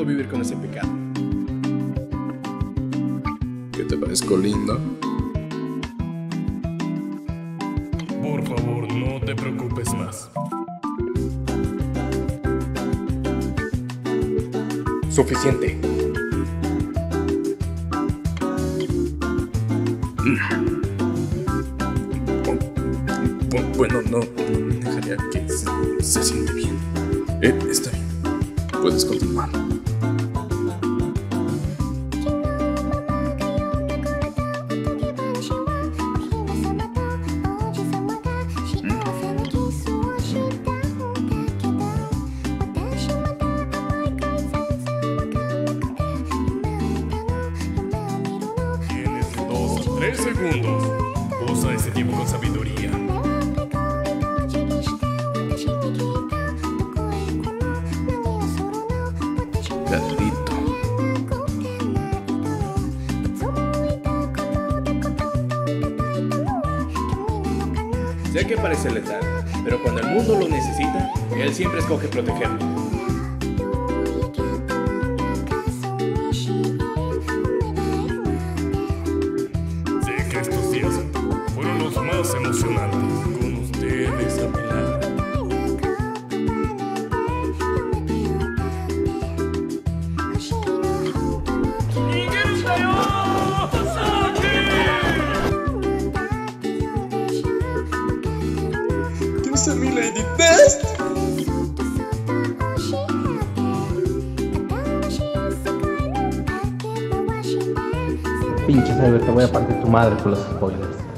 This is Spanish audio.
puedo vivir con ese pecado. ¿Qué te parezco lindo? Por favor, no te preocupes más. Suficiente. Bueno, no. Dejaría que se siente bien. Está bien. Puedes continuar. Tienes 2 a 3 segundos. Usa ese tiempo con sabiduría. Carlito. Sé que parece letal, pero cuando el mundo lo necesita, él siempre escoge protegerlo. Sé que estos días fueron los más emocionantes con ustedes a mi lado. ¿Tienes a mi Lady Best? Pinche Cyber, te voy a partir tu madre con los spoilers.